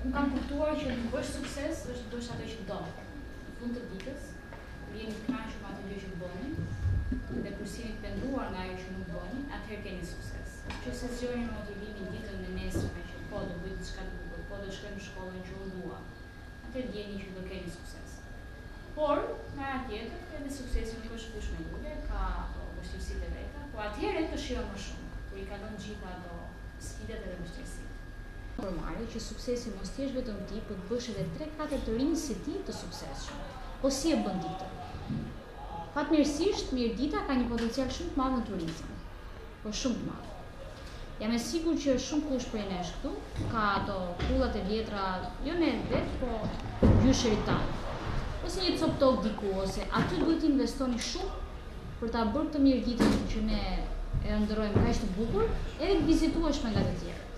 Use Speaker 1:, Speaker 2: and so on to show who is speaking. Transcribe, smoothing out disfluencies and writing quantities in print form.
Speaker 1: Unë kam kuptuar që të bësh sukses është të bësh ato që do. Në fund të ditës, kur jeni të kënaqur me atë gjë që bëni dhe kur jeni të penduar nga ajo që nuk bëni, atëherë keni sukses. Nëse zgjoni motivimin ditën e nesërme që po do bëj diçka të bukur, po do shkoj në shkollën që unë dua, atëherë dijeni që do keni sukses. Por, nga ana tjetër, edhe suksesi nuk është fush me lule, ka vështirësitë e veta, por atëherë të shijon më shumë, kur i kalon gjitha ato sfidat edhe vështirësitë. Normale që suksesi mos thjesht vetëm ti, por të bësh edhe 3-4 të rinj si ti të suksesshëm. Po si e bën ti këtë? Fatmirësisht, Mirdita ka një potencial shumë të madh në turizëm. Po shumë të madh. Jam e sigurt që shumë kush prej nesh këtu ka ato kullat e vjetra, jo ne vet, po gjysherit tanë. Ose një copë tokë diku, ose aty duhet të investoni shumë për ta bërë këtë Mirditën që ne e ëndërrojmë kaq të bukur, edhe të vizitueshme nga të tjerë.